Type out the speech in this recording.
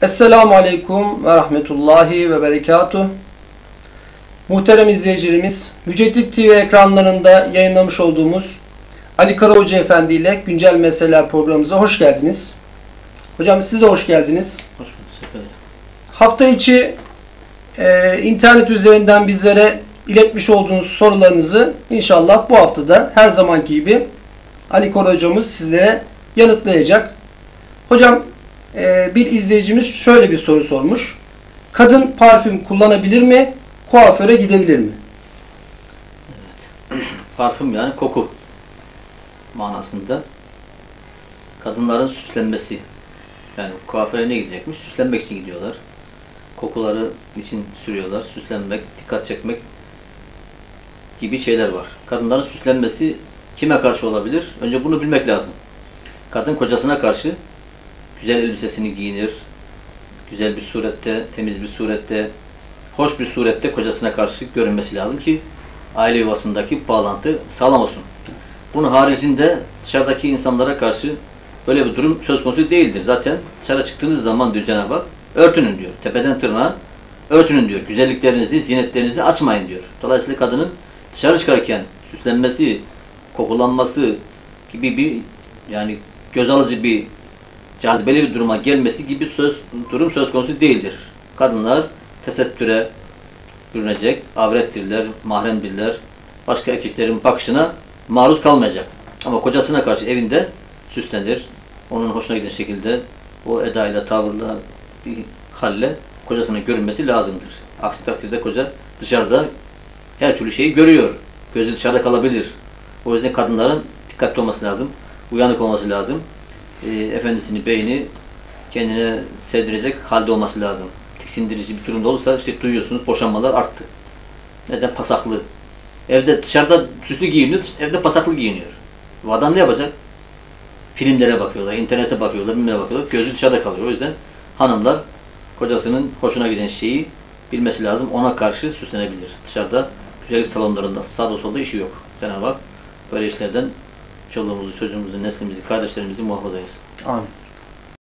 Esselamu Aleyküm ve Rahmetullahi ve Berekatuh. Muhterem izleyicilerimiz, Müceddit TV ekranlarında yayınlamış olduğumuz Ali Karahoca Efendi ile Güncel Meseleler programımıza hoş geldiniz. Hocam siz de hoş geldiniz. Hoş bulduk. Hafta içi internet üzerinden bizlere iletmiş olduğunuz sorularınızı inşallah bu haftada her zamanki gibi Ali Karahoca hocamız sizlere yanıtlayacak. Hocam, bir izleyicimiz şöyle bir soru sormuş. Kadın parfüm kullanabilir mi? Kuaföre gidebilir mi? Evet. Parfüm yani koku manasında. Kadınların süslenmesi. Yani kuaföre ne gidecekmiş? Süslenmek için gidiyorlar. Kokuları için sürüyorlar. Süslenmek, dikkat çekmek gibi şeyler var. Kadınların süslenmesi kime karşı olabilir? Önce bunu bilmek lazım. Kadın kocasına karşı güzel elbisesini giyinir, güzel bir surette, temiz bir surette, hoş bir surette kocasına karşı görünmesi lazım ki aile yuvasındaki bağlantı sağlam olsun. Bunun haricinde dışarıdaki insanlara karşı böyle bir durum söz konusu değildir. Zaten dışarı çıktığınız zaman diyor Cenab-ı Hak, örtünün diyor. Tepeden tırnağa örtünün diyor. Güzelliklerinizi, zinetlerinizi açmayın diyor. Dolayısıyla kadının dışarı çıkarken süslenmesi, kokulanması gibi bir yani göz alıcı bir cazibeli bir duruma gelmesi gibi durum söz konusu değildir. Kadınlar tesettüre bürünecek, avrettirler, mahremdirler, başka erkeklerin bakışına maruz kalmayacak. Ama kocasına karşı evinde süslenir, onun hoşuna giden şekilde o edayla, tavırla, bir halle kocasına görünmesi lazımdır. Aksi takdirde koca dışarıda her türlü şeyi görüyor, gözü dışarıda kalabilir. O yüzden kadınların dikkatli olması lazım, uyanık olması lazım. Efendisini, beyni kendine sevdirecek halde olması lazım. Tiksindirici bir durumda olursa işte duyuyorsunuz boşanmalar arttı. Neden? Pasaklı. Evde dışarıda süslü giyiniyor, evde pasaklı giyiniyor. Bu adam ne yapacak? Filmlere bakıyorlar, internete bakıyorlar, bilmem bakıyorlar. Gözü dışarıda kalıyor. O yüzden hanımlar kocasının hoşuna giden şeyi bilmesi lazım. Ona karşı süslenebilir. Dışarıda güzellik salonlarında sağda solda işi yok. Cenab-ı Hak böyle işlerden çoluğumuzu, çocuğumuzu, neslimizi, kardeşlerimizi muhafaza etsin. Amin.